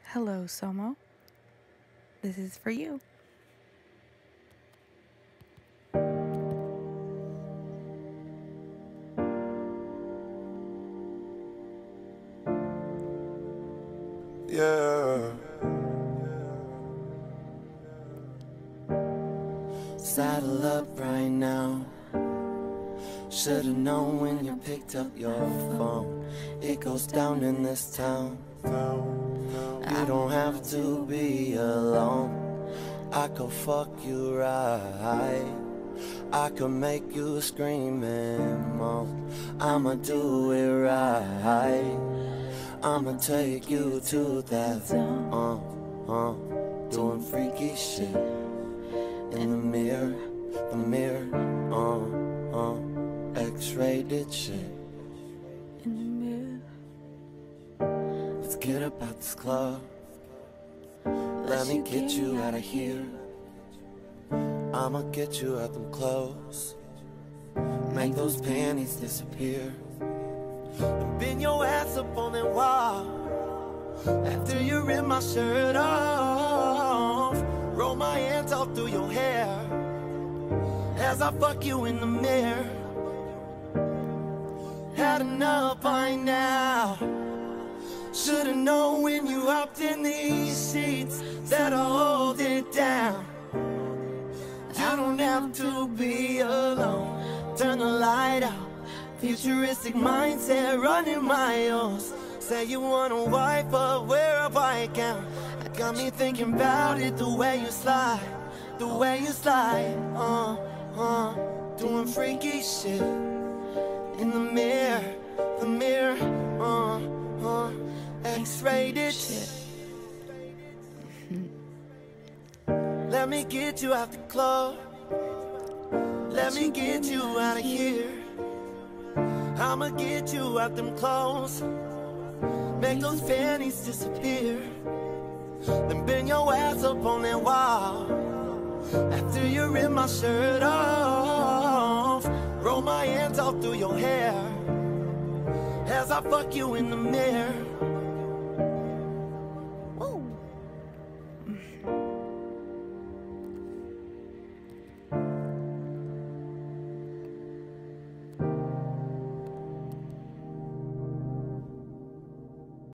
Hello, Somo. This is for you. Yeah. Saddle up right now. Should've known when you picked up your phone. It goes down in this town. You don't have to be alone. I could fuck you right. I could make you scream and moan. I'ma do it right. I'ma take you to that zone. Doing freaky shit in the mirror, X-rated shit In the mirror. Let's get up out this club. Let me get you out of here. I'ma get you out them clothes. Make those panties disappear. And bend your ass up on that wall. After you rip my shirt off, roll my hands all through your hair as I fuck you in the mirror. Had enough by now. Should've known when you hopped in these sheets that I'll hold it down. You don't have to be alone. Turn the light out. Futuristic mindset running miles. Say you want a wife, but wear a bike gown. Got me thinking about it, the way you slide, the way you slide. Doing freaky shit in the mirror, X-rated shit. Let me get you out the club. Let me get you out of here. I'ma get you out them clothes. Make those panties disappear. Then bend your ass up on that wall. After you rip my shirt off, roll my hands all through your hair as I fuck you in the mirror. Woo.